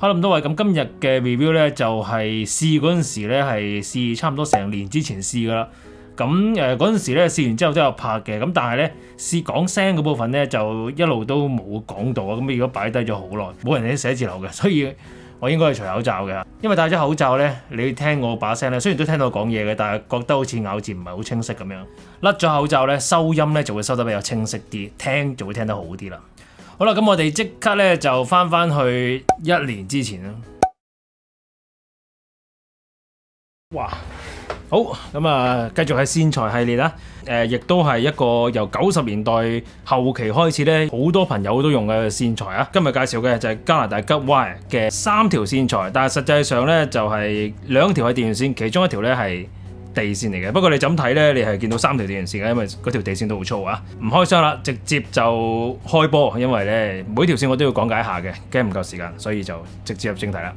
Hello咁多位，咁今日嘅 review 咧就係試嗰陣時咧係試差唔多成年之前試噶啦。咁嗰陣時咧試完之後都有拍嘅，咁但係咧試講聲嗰部分咧就一路都冇講到啊。咁如果擺低咗好耐，冇人喺寫字樓嘅，所以我應該係除口罩嘅。因為戴咗口罩咧，你聽我把聲咧，雖然都聽到我講嘢嘅，但係覺得好似咬字唔係好清晰咁樣。甩咗口罩咧，收音咧就會收得比較清晰啲，聽就會聽得好啲啦。好啦，咁我哋即刻咧就翻去一年之前啦。哇！好，咁啊，繼續係線材系列啦。亦都係一個由90年代後期開始咧，好多朋友都用嘅線材啊。今日介紹嘅就係加拿大吉 Wire 嘅3條線材，但係實際上咧就係2條係電源線，其中一條咧係地線嚟嘅。不過你就咁睇咧，你係見到3條電源線嘅，因為嗰條地線都好粗啊。唔開箱啦，直接就開波，因為咧每條線我都要講解一下嘅，驚唔夠時間，所以就直接入正題啦。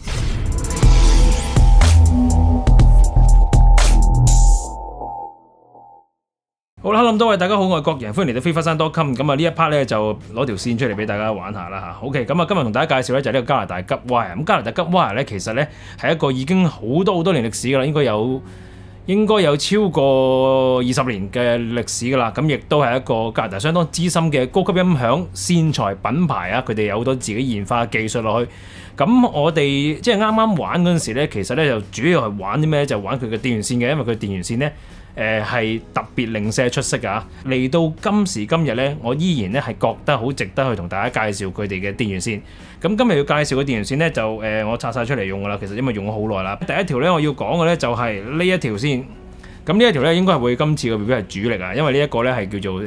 好啦，咁多位大家好，我係國人，歡迎嚟到飛花山多襟。咁啊呢一 part 咧就攞條線出嚟俾大家玩下啦嚇。OK，咁啊今日同大家介紹咧就係呢個加拿大吉 Wire。咁加拿大吉 Wire 咧其實咧係一個已經好多年歷史噶啦，應該有超過20年嘅歷史噶啦。咁亦都係一個加拿大相當資深嘅高級音響線材品牌啊。佢哋有好多自己研發技術落去。咁我哋即係啱啱玩嗰陣時咧，其實咧就主要係玩啲咩？就玩佢嘅電源線嘅，因為佢電源線咧。係特別零舍出色㗎。嚟到今時今日咧，我依然咧係覺得好值得去同大家介紹佢哋嘅電源線。咁今日要介紹嘅電源線咧，就我拆晒出嚟用㗎啦。其實因為用咗好耐啦。第一條咧，我要講嘅咧就係呢一條線。咁呢一條咧應該係會今次嘅 review 係主力啊，因為呢一個咧係叫做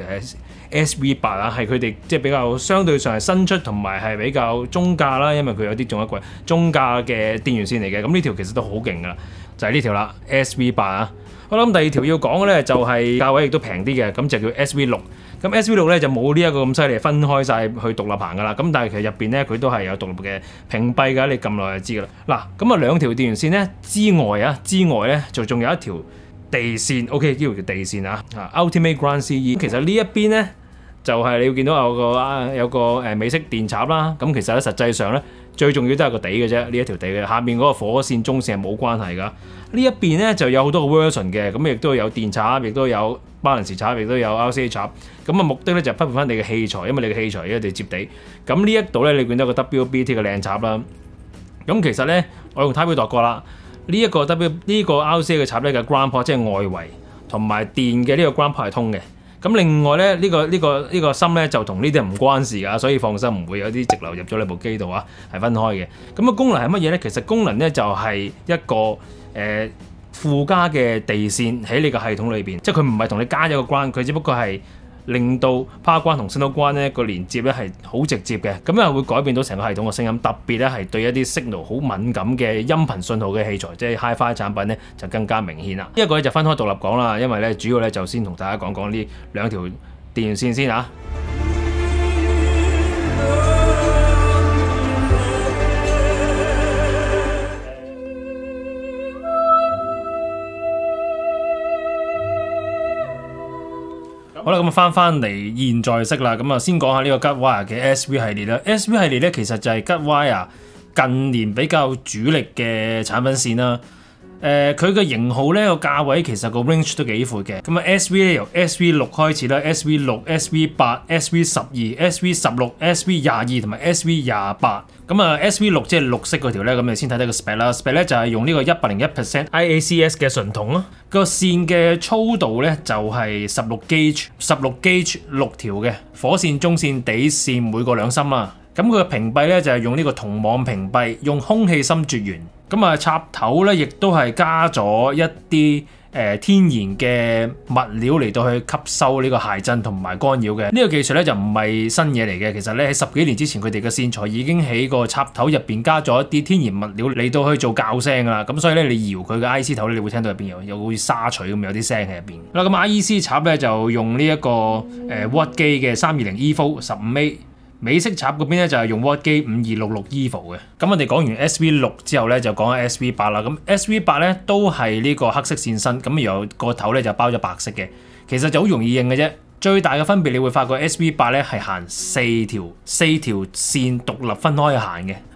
SV8啊，係佢哋即係比較相對上係新出同埋係比較中價啦，因為佢有啲仲一貴中價嘅電源線嚟嘅。咁呢條其實都好勁㗎啦，就係呢條啦 SV8啊。我諗第二條要講嘅咧就係價位亦都平啲嘅，咁就叫 SV6。咁 SV6咧就冇呢一個咁犀利，分開晒去獨立行噶啦。咁但係其實入邊咧佢都係有獨立嘅屏蔽㗎，你撳落就知㗎啦。嗱，咁啊兩條電源線咧之外咧就仲有一條地線 ，OK 呢條叫地線啊，Ultimate Ground CE。其實呢一邊咧就係你要見到有個美式電插啦。咁其實咧實際上咧最重要都係個底嘅啫，呢一條地嘅下面嗰個火線中線係冇關係㗎。呢一邊咧就有好多個 version 嘅，咁亦都有電插，亦都有 balance 插，亦都有 RCA 插。咁啊目的咧就分配翻你嘅器材，因為你嘅器材一定接地。咁呢一度咧你見到個 WBT 嘅靚插啦。咁其實咧我用 Type 度過啦，呢個 RCA 嘅插咧嘅 ground port 即係外圍同埋電嘅呢個 ground port 係通嘅。咁另外咧呢個芯咧就同呢啲唔關事㗎，所以放心唔會有啲直流入咗你部機度啊，係分開嘅。咁啊功能係乜嘢咧？其實功能咧就係一個附加嘅地線喺你個系統裏邊，即係佢唔係同你加咗個關，佢只不過係令到 Power 關同 Signal 關咧個連接咧係好直接嘅，咁又會改變到成個系統嘅聲音，特別咧係對一啲 signal 好敏感嘅音頻信號嘅器材，即係 Hi-Fi 產品咧就更加明顯啦。呢一個咧就分開獨立講啦，因為咧主要咧就先同大家講講呢兩條電源線先嚇。好啦，咁翻嚟現在式啦，咁啊先講下呢個吉 Wire 嘅 SV 系列啦。SV 系列咧其實就係吉 Wire近年比較主力嘅產品線啦。佢嘅型號咧個價位其實個 range 都幾闊嘅。咁啊 SV 咧由 SV6 開始啦 ，SV6、SV8、SV12、SV16、SV22同埋 SV28。咁啊 SV6 即係綠色嗰條咧，咁你先睇睇個 spec 啦。spec 咧就係用呢個101% IACS 嘅純銅咯。個線嘅粗度咧就係16 gauge 6條嘅火線、中線、底線每個2芯啦。咁佢嘅屏蔽咧就係用呢個銅網屏蔽，用空氣芯絕緣。咁啊插頭咧亦都係加咗一啲天然嘅物料嚟到去吸收呢個諧震同埋干擾嘅。呢個技術咧就唔係新嘢嚟嘅，其實咧喺10幾年之前佢哋嘅線材已經喺個插頭入邊加咗一啲天然物料嚟到去做校聲噶啦。咁所以咧你搖佢嘅 IC 頭咧，你會聽到入邊有好似沙錘咁有啲聲喺入邊。嗱咁 IEC 插咧就用呢一個Watt 機嘅320 EVO 15A。美式插嗰邊咧就係用 Watt 機5266 EVO 嘅。咁我哋講完 SV6 之後咧，就講下 SV8 啦。咁 SV8 咧都係呢個黑色線身，咁然後個頭咧就包咗白色嘅。其實就好容易認嘅啫。最大嘅分別你會發覺 SV8 咧係行四條線獨立分開行嘅。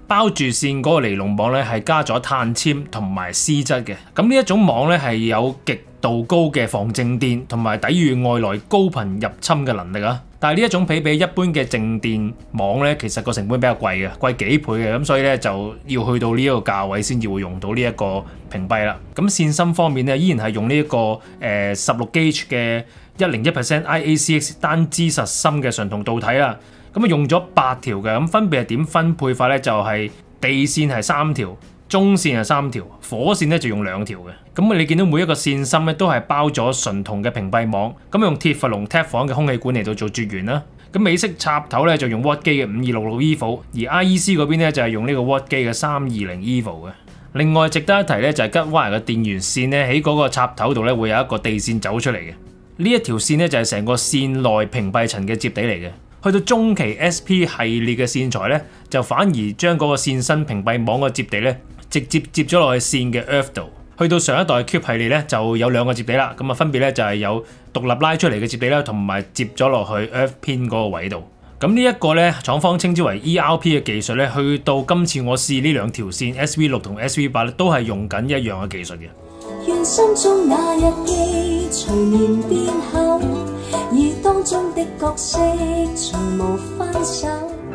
包住線嗰個尼龍網咧係加咗碳纖同埋絲質嘅。咁呢一種網咧係有極度高嘅防靜電同埋抵禦外來高頻入侵嘅能力啊。但係呢一種比一般嘅靜電網咧，其實個成本比較貴嘅，貴幾倍嘅，咁所以咧就要去到呢一個價位先至會用到呢一個屏蔽啦。咁線芯方面咧，依然係用呢一個16 gauge 嘅101% IACX 單支實心嘅純銅導體啦。咁啊用咗8條嘅，咁分別係點分配法咧？就係地線係3條。中線係3條，火線咧就用2條嘅。咁你見到每一個線芯咧都係包咗純銅嘅屏蔽網，咁用鐵氟龍 Teflon 嘅空氣管嚟到做絕緣啦。咁美式插頭咧就用 Watt 機嘅5266 EVO， 而 IEC 嗰邊咧就係用呢個 Watt 機嘅320 EVO 嘅。另外值得一提咧就係 Guidewire 嘅電源線咧喺嗰個插頭度咧會有一個地線走出嚟嘅。呢一條線咧就係成個線內屏蔽層嘅接地嚟嘅。去到中期 SP 系列嘅線材咧，就反而將嗰個線身屏蔽網個接地咧，直接接咗落去線嘅 earth 度。去到上一代 Cube 系列咧，就有2個接地啦。咁啊分別咧就係有獨立拉出嚟嘅接地啦，同埋接咗落去 earth pin 嗰個位度。咁呢一個咧，廠方稱之為 ERP 嘅技術咧，去到今次我試呢2條線 SV6 同 SV8咧，都係用緊一樣嘅技術嘅。願心中那日記隨年變厚，而當中的角色從無分手。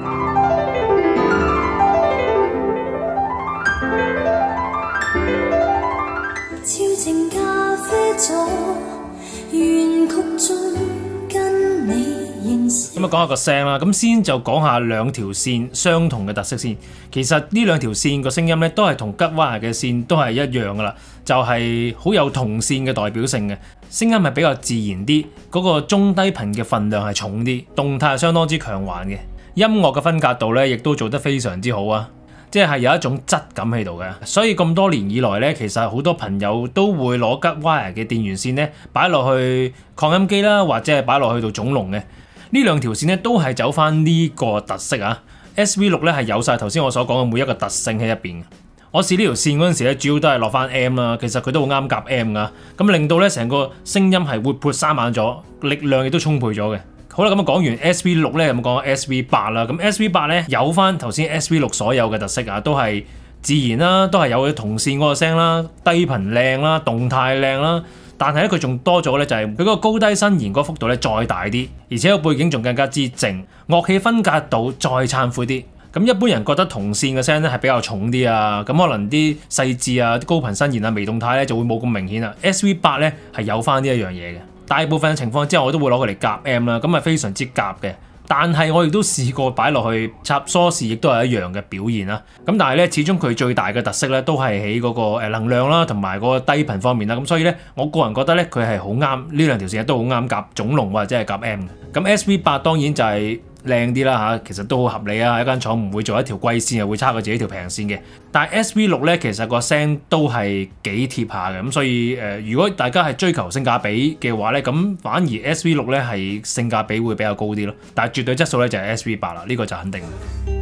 超靜咖啡座，原曲中跟你認識。咁啊講下個聲啦，咁先就講下2條線相同嘅特色先。其實呢2條線個聲音咧都係同 Guidewire 嘅線都係一樣噶啦，就係好有銅線嘅代表性嘅，聲音係比較自然啲，嗰個中低頻嘅份量係重啲，動態係相當之強橫嘅，音樂嘅分隔度咧亦都做得非常之好啊，即係有一種質感喺度嘅。所以咁多年以來咧，其實好多朋友都會攞 Guidewire 嘅電源線咧擺落去擴音機啦，或者係擺落去到總龍嘅。呢2條線咧都係走翻呢個特色啊。SV6 咧係有晒頭先我所講嘅每一個特性喺入邊。我試呢條線嗰陣時咧，主要都係落翻 M 啦，其實佢都好啱夾 M 噶，咁令到咧成個聲音係活潑生猛咗，力量亦都充沛咗嘅。好啦，咁講完 SV6 咧，咁講 SV8 啦。咁 SV8 咧有翻頭先 SV6 所有嘅特色啊，都係自然啦，都係有銅線嗰個聲啦，低頻靚啦，動態靚啦。但係咧佢仲多咗咧，就係佢嗰個高低伸延嗰幅度咧再大啲，而且個背景仲更加之靜，樂器分隔度再燦闊啲。咁一般人覺得銅線嘅聲咧係比較重啲啊，咁可能啲細緻啊、高頻伸延啊、微動態咧就會冇咁明顯啦。SV8 咧係有翻呢一樣嘢嘅，大部分嘅情況之下我都會攞佢嚟夾 M 啦，咁係非常之夾嘅。但係我亦都試過擺落去插梳士，亦都係一樣嘅表現啦。咁但係咧，始終佢最大嘅特色咧，都係喺嗰個能量啦，同埋嗰個低頻方面啦。咁所以咧，我個人覺得咧，佢係好啱呢2條線都好啱夾總龍或者係夾 M 嘅。咁 SV8 當然就係靚啲啦嚇，其實都好合理啊！一間廠唔會做一條貴線，又會差過自己條平線嘅。但係 SV6 咧，其實個聲都係幾貼下嘅，咁所以如果大家係追求性價比嘅話咧，咁反而 SV6 咧係性價比會比較高啲咯。但係絕對質素咧就係 SV8 啦，呢個就肯定。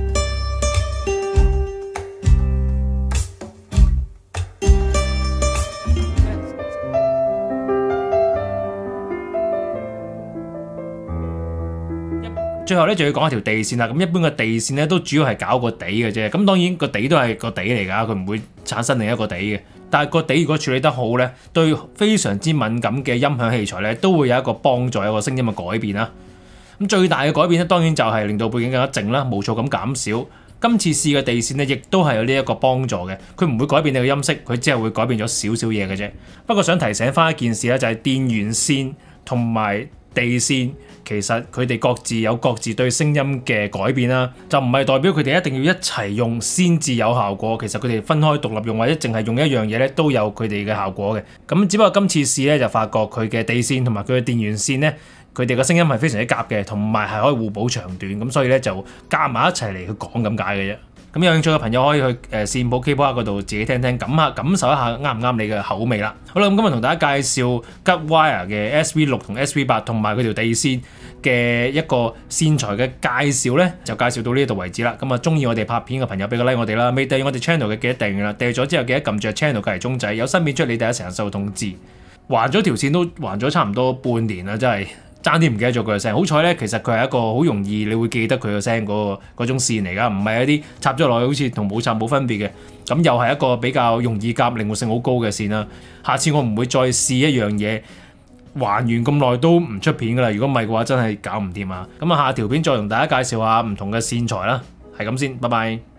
最後咧就要講一條地線啦，咁一般嘅地線咧都主要係搞個底嘅啫，咁當然個底都係個底嚟㗎，佢唔會產生另一個底嘅。但係個底如果處理得好咧，對非常之敏感嘅音響器材咧都會有一個幫助，有一個聲音嘅改變啦。咁最大嘅改變咧當然就係令到背景更加靜啦，無噪感減少。今次試嘅地線咧亦都係有呢一個幫助嘅，佢唔會改變你嘅音色，佢只係會改變咗少少嘢嘅啫。不過想提醒翻一件事咧，就係電源線同埋地線其實佢哋各自有各自對聲音嘅改變啦，就唔係代表佢哋一定要一齊用先至有效果。其實佢哋分開獨立用或者淨係用一樣嘢咧，都有佢哋嘅效果嘅。咁只不過今次試咧就發覺佢嘅地線同埋佢嘅電源線咧，佢哋嘅聲音係非常之夾嘅，同埋係可以互補長短，咁所以咧就加埋一齊嚟去講咁解嘅啫。咁有興趣嘅朋友可以去線譜 Keyboard 嗰度自己聽聽，感受一下啱唔啱你嘅口味啦。好啦，咁今日同大家介紹 Guidewire 嘅 SV6 同 SV8 同埋佢條地線嘅一個線材嘅介紹咧，就介紹到呢度為止啦。咁啊，中意我哋拍片嘅朋友俾個 like 我哋啦，未訂閱我哋 channel 嘅記得訂閱啦，訂閱咗之後記得撳住 channel 隔離鐘仔，有新片出你第一時間收到通知。還咗條線都還咗差唔多半年啦，真係爭啲唔記得咗佢嘅聲。好彩咧，其實佢係一個好容易你會記得佢嘅聲嗰種線嚟㗎，唔係一啲插咗落去好似同冇插冇分別嘅。咁又係一個比較容易夾、靈活性好高嘅線啦。下次我唔會再試一樣嘢還原咁耐都唔出片㗎啦。如果唔係嘅話，真係搞唔掂啊！咁啊，下條片再同大家介紹下唔同嘅線材啦。係咁先，拜拜。